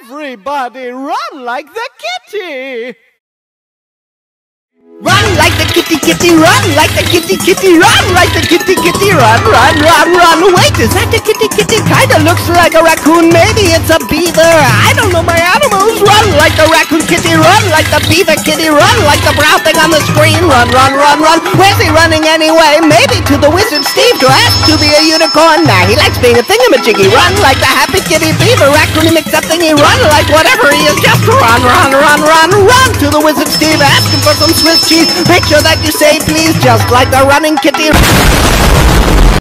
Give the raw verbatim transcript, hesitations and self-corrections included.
Everybody run like the kitty! Run like the kitty kitty, run like the kitty kitty, run like the kitty kitty, run, run, run, run. Wait, is that the kitty kitty? Kinda looks like a raccoon, maybe it's a beaver. I don't know my animals. Run like the raccoon kitty, run like the beaver kitty, run like the brown thing on the screen. Run, run, run, run. Where's he running anyway? Maybe to the wizard Steve to ask to be a unicorn. Nah, he likes being a thingamajiggy. Run like the happy kitty beaver, raccoon him except thingy. Run like whatever he is, just run, run, run, run, run to the wizard Steve, ask him for some Swiss cheese. Make sure that you say please, just like the running kitty.